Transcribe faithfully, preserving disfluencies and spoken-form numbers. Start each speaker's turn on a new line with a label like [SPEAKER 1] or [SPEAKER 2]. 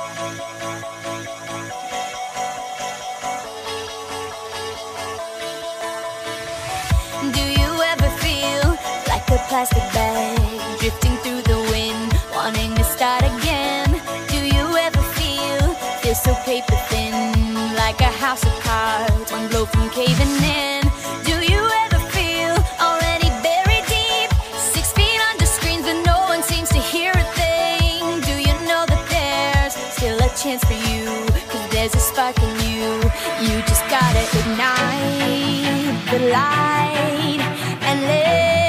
[SPEAKER 1] Do you ever feel like a plastic bag drifting through the wind, wanting to start again? Do you ever feel, feel so paper thin, like a house of cards, one blow from caving in? Do you ever feel already buried deep, six feet under screens but no one seems to hear a thing? Do you know that there's still a chance for you, cause there's a spark in you? You just gotta ignite the light and let